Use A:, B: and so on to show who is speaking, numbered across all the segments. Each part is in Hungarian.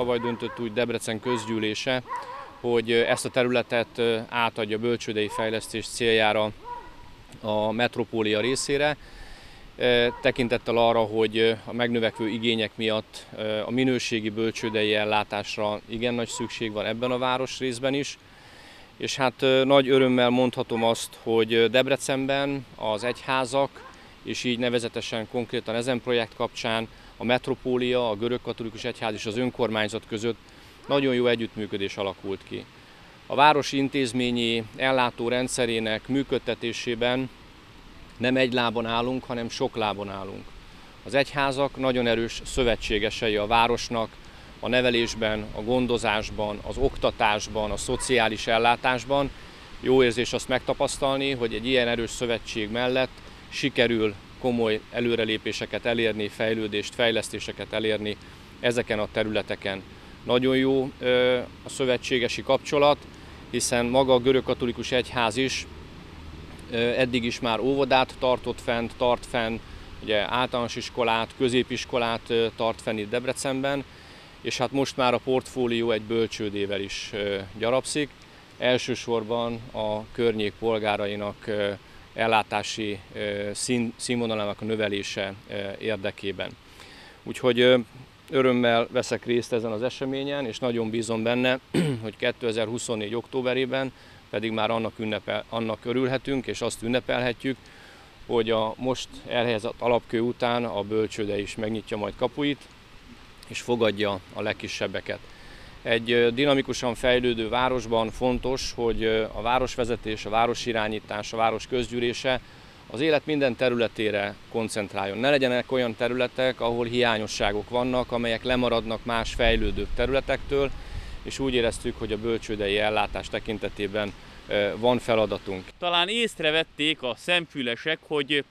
A: tavaly döntött úgy Debrecen közgyűlése, hogy ezt a területet átadja bölcsődei fejlesztés céljára a metropólia részére, tekintettel arra, hogy a megnövekvő igények miatt a minőségi bölcsődei ellátásra igen nagy szükség van ebben a városrészben is. És hát nagy örömmel mondhatom azt, hogy Debrecenben az egyházak, és így nevezetesen konkrétan ezen projekt kapcsán a metropólia, a görögkatolikus egyház és az önkormányzat között nagyon jó együttműködés alakult ki. A városi intézményi ellátó rendszerének működtetésében nem egy lábon állunk, hanem sok lábon állunk. Az egyházak nagyon erős szövetségesei a városnak, a nevelésben, a gondozásban, az oktatásban, a szociális ellátásban. Jó érzés azt megtapasztalni, hogy egy ilyen erős szövetség mellett sikerül komoly előrelépéseket elérni, fejlődést, fejlesztéseket elérni ezeken a területeken. Nagyon jó a szövetségesi kapcsolat, hiszen maga a görögkatolikus egyház is eddig is már óvodát tart fenn, ugye általános iskolát, középiskolát tart fenn itt Debrecenben, és hát most már a portfólió egy bölcsődével is gyarapszik, elsősorban a környék polgárainak ellátási színvonalának a növelése érdekében. Úgyhogy örömmel veszek részt ezen az eseményen, és nagyon bízom benne, hogy 2024. októberében pedig már annak örülhetünk, és azt ünnepelhetjük, hogy a most elhelyezett alapkő után a bölcsőde is megnyitja majd kapuit, és fogadja a legkisebbeket. Egy dinamikusan fejlődő városban fontos, hogy a városvezetés, a városirányítás, a város közgyűlése az élet minden területére koncentráljon. Ne legyenek olyan területek, ahol hiányosságok vannak, amelyek lemaradnak más fejlődő területektől, és úgy éreztük, hogy a bölcsődei ellátás tekintetében van feladatunk.
B: Talán észrevették a szemfülesek, hogy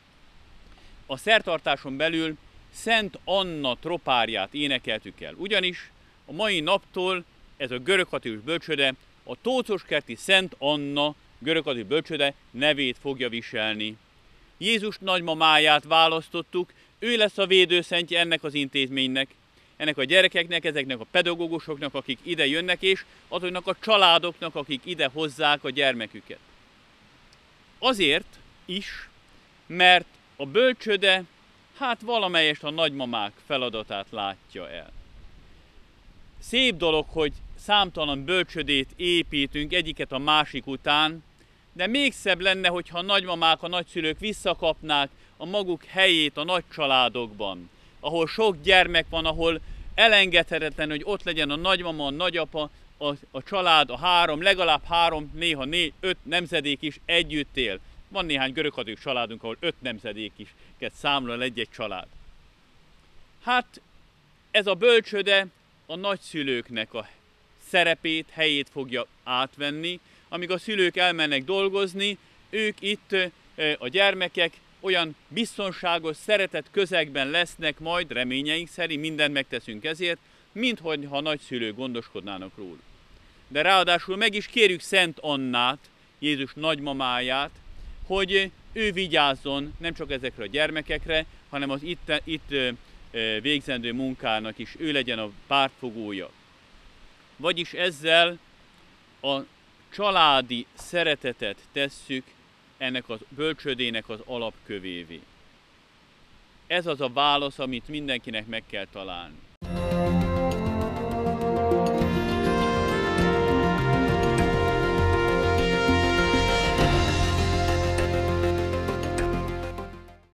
B: a szertartáson belül Szent Anna tropárját énekeltük el. Ugyanis a mai naptól ez a görögkatolikus bölcsőde a Tóczoskerti Szent Anna görögkatolikus bölcsőde nevét fogja viselni. Jézus nagymamáját választottuk, ő lesz a védőszentje ennek az intézménynek, ennek a gyerekeknek, ezeknek a pedagógusoknak, akik ide jönnek, és azoknak a családoknak, akik ide hozzák a gyermeküket. Azért is, mert a bölcsőde hát valamelyest a nagymamák feladatát látja el. Szép dolog, hogy számtalan bölcsödét építünk egyiket a másik után, de még szebb lenne, hogyha a nagymamák, a nagyszülők visszakapnák a maguk helyét a nagy családokban, ahol sok gyermek van, ahol elengedhetetlen, hogy ott legyen a nagymama, a nagyapa, a család, legalább három, néha 5 nemzedék is együtt él. Van néhány görögkatolikus családunk, ahol 5 nemzedék is számol egy család. Hát ez a bölcsőde a nagyszülőknek a szerepét, helyét fogja átvenni. Amíg a szülők elmennek dolgozni, ők itt, a gyermekek olyan biztonságos, szeretett közegben lesznek majd, reményeink szerint, mindent megteszünk ezért, minthogyha a nagyszülők gondoskodnának róla. De ráadásul meg is kérjük Szent Annát, Jézus nagymamáját, hogy ő vigyázzon nem csak ezekre a gyermekekre, hanem az itt végzendő munkának is ő legyen a pártfogója. Vagyis ezzel a családi szeretetet tesszük ennek a bölcsődének az alapkövévé. Ez az a válasz, amit mindenkinek meg kell találni.